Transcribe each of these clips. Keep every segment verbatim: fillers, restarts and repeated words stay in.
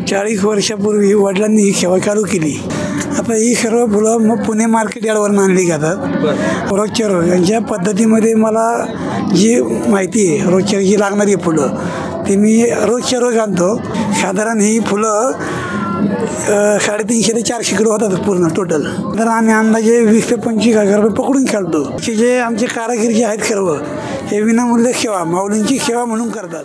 चाळीस वर्षापूर्वी वडिलांनी ही सेवा चालू केली. आता ही सर्व फुलं मग पुणे मार्केट यार्डवरून आणली जातात रोजच्या रोज. यांच्या पद्धतीमध्ये मला जी माहिती आहे रोजच्या जी लागणारी फुलं ती मी रोजच्या रोज आणतो. साधारण ही फुलं साडेतीनशे ते चारशे किलो होतात पूर्ण टोटल. तर आम्ही अंदाजे वीस ते पंचवीस हजार रुपये पकडून खेळतो. की जे आमचे कारागीर जे आहेत सर्व हे विनामूल्य सेवा माऊलींची सेवा म्हणून करतात.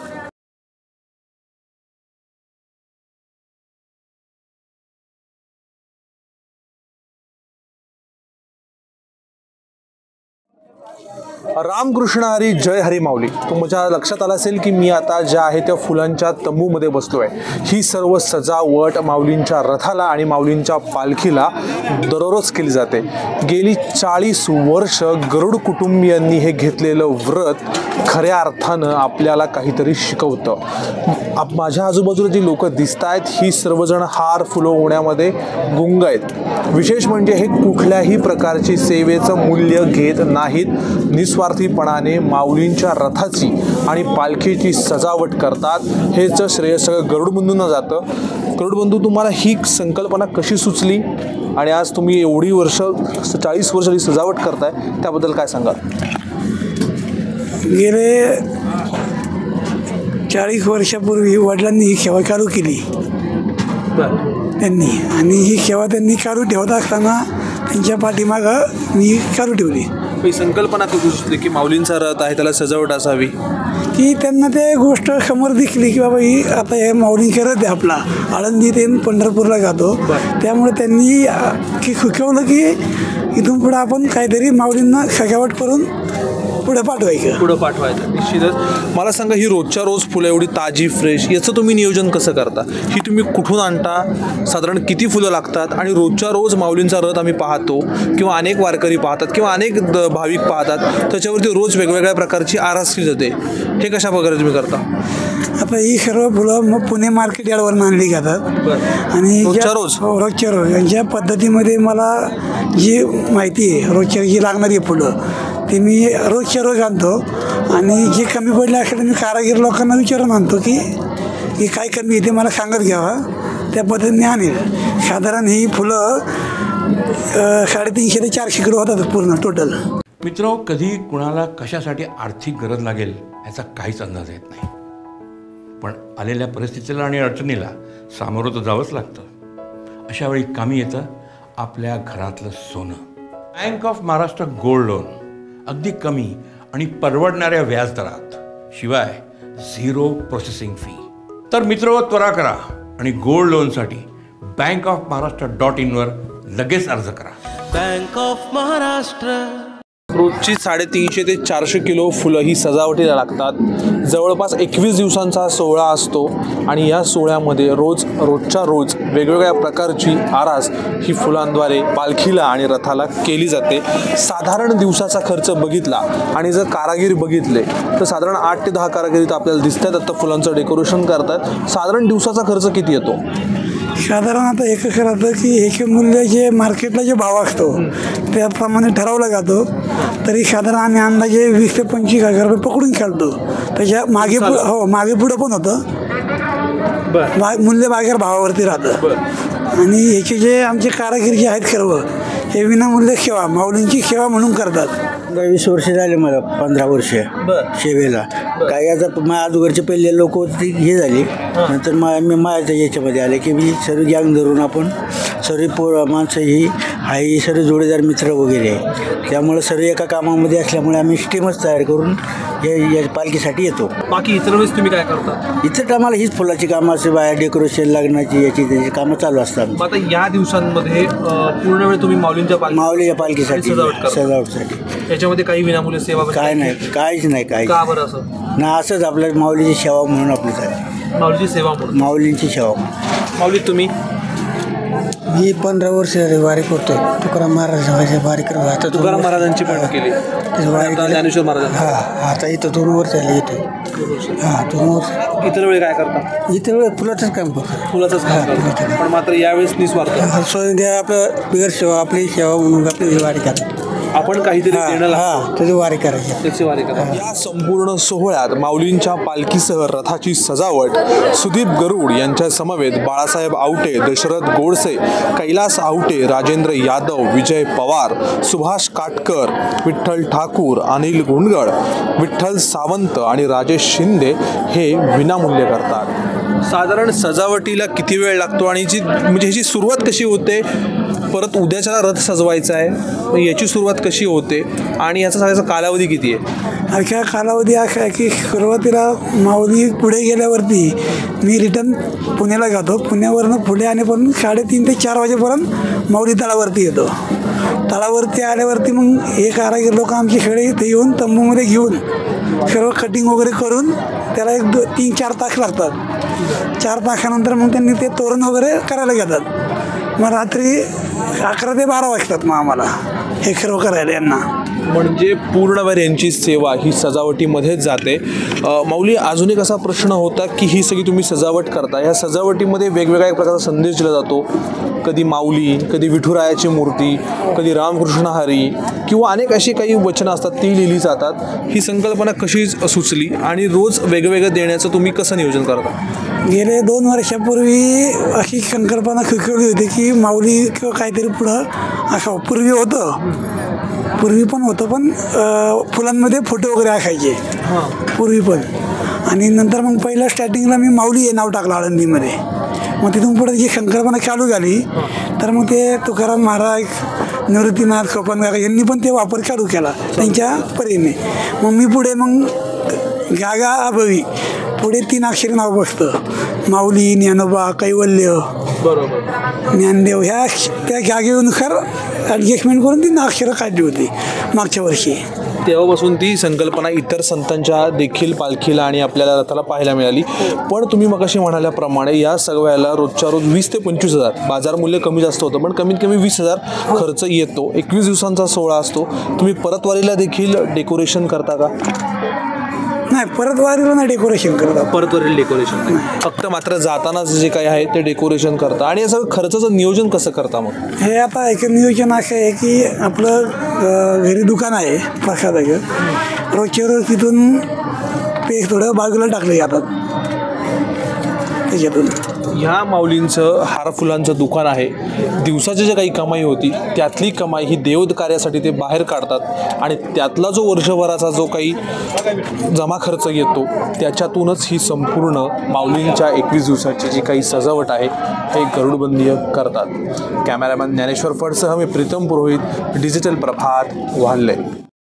रामकृष्ण हरी, जय हरी माऊली. तुमच्या लक्षात आलं असेल की मी आता ज्या आहे त्या फुलांच्या तंबूमध्ये बसलो आहे. ही सर्व सजावट माऊलींच्या रथाला आणि माऊलींच्या पालखीला दररोज केली जाते. गेली चाळीस वर्ष गरुड कुटुंबियांनी हे घेतलेलं व्रत खऱ्या अर्थानं आपल्याला काहीतरी शिकवतं. आप माझ्या आजूबाजूला जी लोक दिसत आहेत ही सर्वजण हार फुलं होण्यामध्ये गुंग आहेत. विशेष म्हणजे हे कुठल्याही प्रकारची सेवेचं मूल्य घेत नाहीत. निस्वार्थीपणाने माऊलींच्या रथाची आणि पालखीची सजावट करतात. हेच श्रेय सगळं गरुडबंधूंना जातं. गरुडबंधू, तुम्हाला ही संकल्पना कशी सुचली आणि आज तुम्ही एवढी वर्ष चाळीस वर्षाची सजावट करताय त्याबद्दल काय सांगाल? गेले चाळीस वर्षापूर्वी वडिलांनी ही सेवा चालू केली त्यांनी. आणि ही सेवा त्यांनी चालू ठेवत असताना त्यांच्या पाठीमागं मी चालू ठेवली. ही संकल्पना कशी सुचली की माऊलींचा रथ आहे त्याला सजावट असावी? की त्यांना ते गोष्ट समोर दिसली की बाबा ही आता हे माऊलींचा रथ आहे आपला, आळंदी ते पंढरपूरला जातो. त्यामुळे त्यांनी की सुचवलं की इथून पुढं आपण काहीतरी माऊलींना सजावट करून पुढे पाठवायचं पुढं पाठवायचं निश्चितच. मला सांगा, ही रोजच्या रोज फुलं एवढी ताजी फ्रेश याचं तुम्ही नियोजन कसं करता? ही तुम्ही कुठून आणता? साधारण किती फुलं लागतात? आणि रोजच्या रोज माऊलींचा रथ आम्ही पाहतो किंवा अनेक वारकरी पाहतात किंवा अनेक भाविक पाहतात, त्याच्यावरती रोज वेगवेगळ्या प्रकारची आरासली जाते. हे कशा प्रकारे तुम्ही करता? आता ही सर्व फुलं मग पुणे मार्केट यार्डवरून आणली जातात. आणि रोजच्या रोज रोजच्या रोज यांच्या पद्धतीमध्ये मला जी माहिती आहे रोजच्या जी लागणारी फुलं ती मी रोजच्या रोज आणतो. आणि जे कमी पडले असेल मी कारागीर लोकांना विचारून आणतो की ही काय कमी येते मला सांगत घ्यावा, त्या पद्धतीने आणेल. साधारण ही फुलं साडेतीनशे ते चारशे किलो होतात पूर्ण टोटल. मित्र, कधी कुणाला कशासाठी आर्थिक गरज लागेल याचा काहीच अंदाज येत नाही. पण आलेल्या परिस्थितीला आणि अडचणीला सामोरं तर जावंच लागतं. अशा वेळी कामी येतं आपल्या घरातलं सोनं. Bank of Maharashtra gold loan अगदी कमी आणि परवडणाऱ्या व्याजदरात, शिवाय झिरो प्रोसेसिंग फी. तर मित्र, त्वरा करा आणि गोल्ड लोनसाठी बँक ऑफ महाराष्ट्र डॉट इनवर लगेच अर्ज करा. Bank of Maharashtra. रोजची साडेतीनशे ते चारशे किलो फुलं ही सजावटीला लागतात. जवळपास एकवीस दिवसांचा हा सोहळा असतो आणि या सोहळ्यामध्ये रोज रोजच्या रोज वेगवेगळ्या प्रकारची आरास ही फुलांद्वारे पालखीला आणि रथाला केली जाते. साधारण दिवसाचा खर्च बघितला आणि जर कारागीर बघितले तर साधारण आठ ते दहा कारागिरी आपल्याला दिसतात आता फुलांचं डेकोरेशन करतात. साधारण दिवसाचा खर्च किती येतो? साधारण आता एक करायचं की ह्याचे मूल्य जे मार्केटला जे भाव असतो त्याप्रमाणे ठरवला जातो. तरी साधारण आम्ही अंदाजे वीस ते पंचवीस हजार रुपये पकडून खेळतो. त्याच्या मागे हो मागे पुढं पण होतं. बा मूल्य बाजार भावावरती राहतं. आणि ह्याचे जे आमचे कारागीर जे आहेत सर्व हे विनामूल्य सेवा माऊलींची सेवा म्हणून करतात. वीस वर्ष झाले मला, पंधरा वर्ष सेवेला. काही आता माझ्या अगोदरचे पहिले लोक होती हे झाली. नंतर मा मी माझ्या याच्यामध्ये आले की मी सर्व गँग धरून आपण सर्व पोर माणसं ही हाही सर्व जोडीदार मित्र वगैरे आहे. त्यामुळे सर्व एका कामामध्ये असल्यामुळे आम्ही स्टीमच तयार करून हे या पालखीसाठी येतो. बाकी इतर वेळेस तुम्ही काय करता? इतर कामाला हीच फुलाची कामं असते, बाहेर डेकोरेशन लग्नाची याची त्याची कामं चालू असतात. आता या दिवसांमध्ये पूर्ण वेळ तुम्ही माऊलींच्या माऊलीच्या पालखीसाठी सजावटसाठी. याच्यामध्ये काही विनामूल्य सेवा काय नाही, काहीच नाही. काही का बरं असं? ना असंच आपल्या माऊलीची सेवा म्हणून आपल्यासाठी. माऊलीची सेवा म्हणून माऊलींची सेवा. माऊली, तुम्ही? मी पंधरा वर्ष झाली वारी करतोय. तुकाराम महाराजांची वारी करतो. तुकाराम महाराजांची पण केली, ज्ञानेश्वर महाराज. हां, आता इथं दोन वर्ष झाले येतोय. हां, दोन वर्ष. इतर वेळी काय करता? इतर वेळ फुलाचंच काम करतो. फुलाचंच काम. पण मात्र यावेळेस निस्वार्थ सोय द्या आपलं बिगर सेवा आपली सेवा म्हणून आपली वारी करतो. आपण काहीतरी देणं लागतं हां त्याची वारी करायची. त्याची वारी करा. या संपूर्ण सोहळ्यात माऊलींच्या पालखीसह रथाची सजावट सुदीप गरुड यांच्या समवेत बाळासाहेब आवटे, दशरथ गोडसे, कैलास आवटे, राजेंद्र यादव, विजय पवार, सुभाष काटकर, विठ्ठल ठाकूर, अनिल गुंडगड, विठ्ठल सावंत आणि राजेश शिंदे हे विनामूल्य करतात. साधारण सजावटीला किती वेळ लागतो आणि जी म्हणजे ह्याची सुरुवात कशी होते, परत उद्याच्याला रथ सजवायचा आहे याची सुरुवात कशी होते आणि याचा सगळ्याचा कालावधी किती आहे? अख्या कालावधी असा आहे की सुरुवातीला माऊली पुढे गेल्यावरती मी रिटर्न पुण्याला जातो. पुण्यावरनं पुढे आणि पण साडेतीन ते चार वाजेपर्यंत माऊली तळावरती येतो. तळावरती आल्यावरती मग एक कारागीर लोक आमचे सगळे इथे येऊन तंबूमध्ये घेऊन सर्व कटिंग वगैरे करून त्याला एक दो तीन चार तास लागतात. चार तासानंतर मग त्यांनी ते तोरण वगैरे करायला घेतात. मग रात्री अकरा ते बारा वाजतात मग आम्हाला हे सर्व करायला यांना. म्हणजे पूर्णवेळ यांची सेवा ही सजावटीमध्येच जाते. माऊली, अजून एक असा प्रश्न होता की ही सगळी तुम्ही सजावट करता, ह्या सजावटीमध्ये वेगवेगळ्या प्रकारचा संदेश दिला जातो. कधी माऊली, कधी विठुरायाची मूर्ती, कधी रामकृष्ण हरी किंवा अनेक अशी काही वचनं असतात ती लिहिली जातात. ही संकल्पना कशी सुचली आणि रोज वेगवेगळं देण्याचं तुम्ही कसं नियोजन करता? गेले दोन वर्षापूर्वी अशी संकल्पना सुचवली होती की माऊली किंवा काहीतरी पुढं असं पूर्वी होतं पूर्वी पण होतं पण फुलांमध्ये फोटो वगैरे असायचे पूर्वी पण. आणि नंतर मग पहिलं स्टार्टिंगला मी माऊली हे नाव टाकलं आळंदीमध्ये. मग तिथून पुढे जी संकल्पना चालू झाली तर मग ते तुकाराम महाराज, निवृत्तीनाथ सोपानकाका यांनी पण ते वापर चालू केला त्यांच्या परीने. मग मी पुढे मग गागा अभवी पुढे तीन अक्षरी नाव बसतं. माऊली, ज्ञानोबा, कैवल्य, बरोबर, ज्ञानदेव ह्या त्या जागेनुसार ॲडजस्टमेंट करून तीन अक्षरं काढली होती मागच्या वर्षी. तेव्हापासून ती संकल्पना इतर संतांच्या देखील पालखीला आणि आपल्याला रथाला पाहायला मिळाली. पण तुम्ही मगाशी म्हणाल्याप्रमाणे या सगळ्याला रोजच्या रोज वीस ते पंचवीस हजार बाजार मूल्य कमी जास्त होतं पण कमीत कमी वीस हजार खर्च येतो. एकवीस दिवसांचा सोहळा असतो. तुम्ही परतवारीला देखील डेकोरेशन करता का? नाही, परतवारीला नाही डेकोरेशन करता. परतवारीला डेकोरेशन नाही, फक्त मात्र जातानाच जे काही आहे ते डेकोरेशन करता. आणि असं खर्चाचं नियोजन कसं करता मग? हे आता एक नियोजन असं आहे की आपलं घरी दुकान आहे प्रसादाचं. रोजच्या रोज तिथून पे थोडं बाजूला टाकलं जातात त्याच्यातून. ह्या माऊलींचं हार फुलांचं दुकान आहे. दिवसाची जी काही कमाई होती त्यातली कमाई ही देव कार्यासाठी ते बाहेर काढतात आणि त्यातला जो वर्षभराचा जो काही जमा खर्च येतो त्याच्यातूनच ही संपूर्ण माऊलींच्या एकवीस दिवसाची जी काही सजावट आहे हे गरुडबंदीय करतात. कॅमेरामॅन ज्ञानेश्वर फडसह मी प्रीतम पुरोहित, डिजिटल प्रभात, वाल्हे.